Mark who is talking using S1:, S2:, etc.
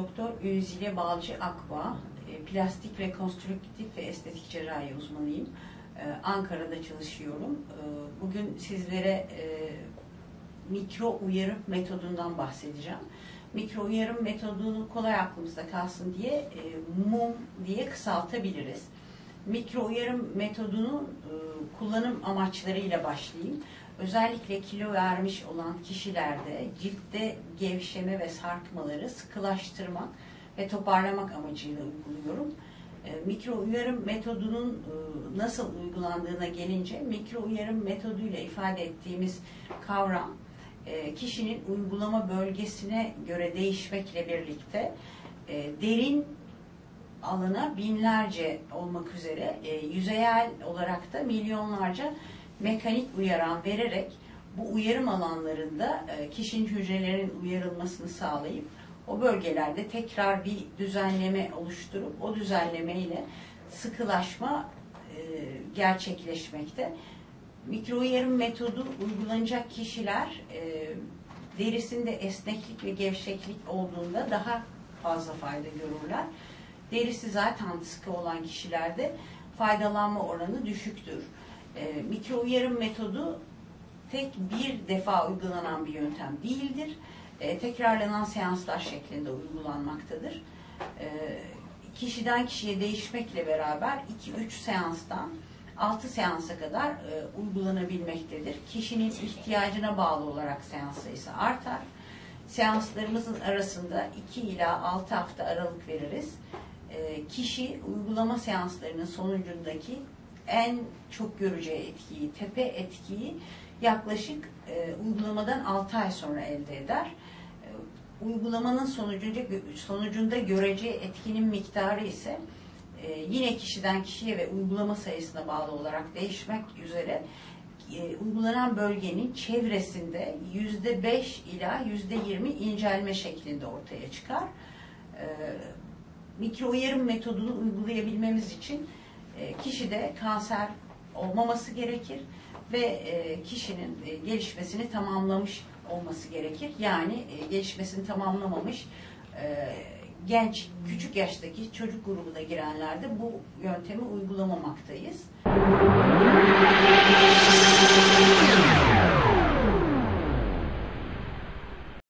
S1: Doktor Ünzile Balcı Akbağ, plastik rekonstrüktif ve estetik cerrahi uzmanıyım. Ankara'da çalışıyorum. Bugün sizlere mikro uyarım metodundan bahsedeceğim. Mikro uyarım metodunu kolay aklımızda kalsın diye MUM diye kısaltabiliriz. Mikro uyarım metodunun kullanım amaçlarıyla başlayayım. Özellikle kilo vermiş olan kişilerde ciltte gevşeme ve sarkmaları sıkılaştırmak ve toparlamak amacıyla uyguluyorum. Mikro uyarım metodunun nasıl uygulandığına gelince, mikro uyarım metoduyla ifade ettiğimiz kavram kişinin uygulama bölgesine göre değişmekle birlikte derin alana binlerce olmak üzere yüzeyel olarak da milyonlarca mekanik uyaran vererek bu uyarım alanlarında kişinin hücrelerinin uyarılmasını sağlayıp o bölgelerde tekrar bir düzenleme oluşturup o düzenlemeyle sıkılaşma gerçekleşmekte. Mikro uyarım metodu uygulanacak kişiler derisinde esneklik ve gevşeklik olduğunda daha fazla fayda görürler. Derisi zaten sıkı olan kişilerde faydalanma oranı düşüktür. Mikro uyarım metodu tek bir defa uygulanan bir yöntem değildir. Tekrarlanan seanslar şeklinde uygulanmaktadır. Kişiden kişiye değişmekle beraber 2-3 seanstan 6 seansa kadar uygulanabilmektedir. Kişinin ihtiyacına bağlı olarak seans sayısı artar. Seanslarımızın arasında 2 ila 6 hafta aralık veririz. Kişi uygulama seanslarının sonucundaki en çok göreceği etkiyi, tepe etkiyi yaklaşık uygulamadan 6 ay sonra elde eder. Uygulamanın sonucunda göreceği etkinin miktarı ise yine kişiden kişiye ve uygulama sayısına bağlı olarak değişmek üzere uygulanan bölgenin çevresinde %5 ila %20 incelme şeklinde ortaya çıkar. Mikro uyarım metodunu uygulayabilmemiz için kişide kanser olmaması gerekir ve kişinin gelişmesini tamamlamış olması gerekir. Yani gelişmesini tamamlamamış genç, küçük yaştaki çocuk grubuna girenlerde bu yöntemi uygulamamaktayız.